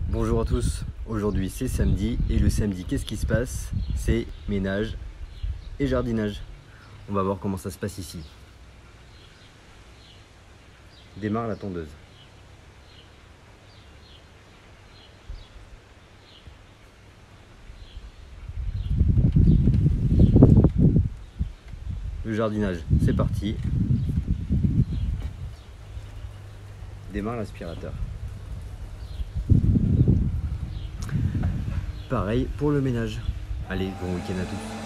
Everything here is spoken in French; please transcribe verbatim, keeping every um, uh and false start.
Bonjour à tous, aujourd'hui c'est samedi et le samedi qu'est-ce qui se passe? C'est ménage et jardinage. On va voir comment ça se passe ici. Démarre la tondeuse. Le jardinage, c'est parti. Démarre l'aspirateur. Pareil pour le ménage. Allez, bon week-end à tous.